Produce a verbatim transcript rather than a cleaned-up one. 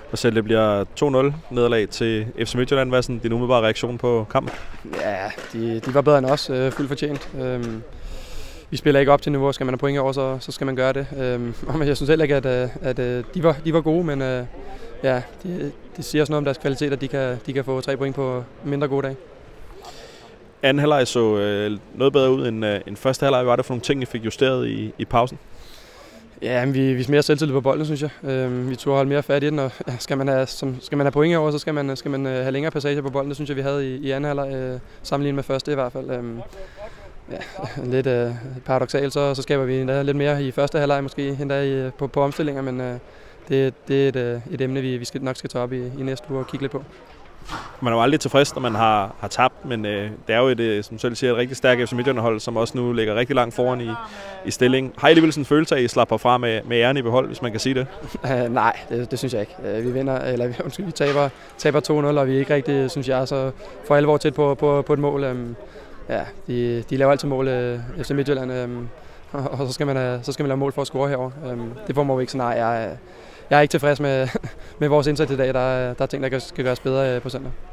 Marcel, det bliver to nul nederlag til F C Midtjylland. Hvad er sådan din umiddelbare reaktion på kampen? Ja, de, de var bedre end os, øh, fuldt fortjent. Øhm, vi spiller ikke op til niveau, skal man have point over, så, så skal man gøre det. Øhm, og jeg synes heller ikke, at, at, at de, var, de var gode, men øh, ja, det de siger også noget om deres kvalitet, at de kan, de kan få tre point på mindre gode dage. Anden halvleg så øh, noget bedre ud end, øh, end første halvleg. Hvad var der for nogle ting, I fik justeret i, i pausen? Ja, men vi viste mere selvtillid på bolden, synes jeg. Øhm, vi turde holde mere fat i den, og ja, skal man have, som, skal man have point over, så skal man, skal man have længere passager på bolden. Det synes jeg, vi havde i, i anden halvleg, øh, sammenlignet med første i hvert fald. Øhm, ja, lidt øh, paradoksalt, så, så skaber vi endda lidt mere i første halvleg måske, endda i, på, på omstillinger, men øh, det, det er et, øh, et emne, vi, vi skal, nok skal tage op i, i næste uge og kigge lidt på. Man er jo aldrig tilfreds, når man har, har tabt, men øh, det er jo et, som du selv siger, et rigtig stærkt F C Midtjylland-hold, som også nu ligger rigtig langt foran i, i stilling. Har I alligevel sådan en følelse af, at I slapper fra med, med æren i behold, hvis man kan sige det? Uh, nej, det, det synes jeg ikke. Uh, vi vinder, eller vi, undskyld, vi taber, taber to nul, og vi er ikke rigtig, synes jeg, så for alvor tæt på, på, på et mål. Um, ja, de, de laver altid mål, uh, F C Midtjylland, um, og, og så, skal man, uh, så skal man lave mål for at score herover. Um, det får man ikke, så nej, jeg, jeg er ikke tilfreds med, med vores indsats i dag. Der, der er ting, der skal gøres bedre uh, på søndag.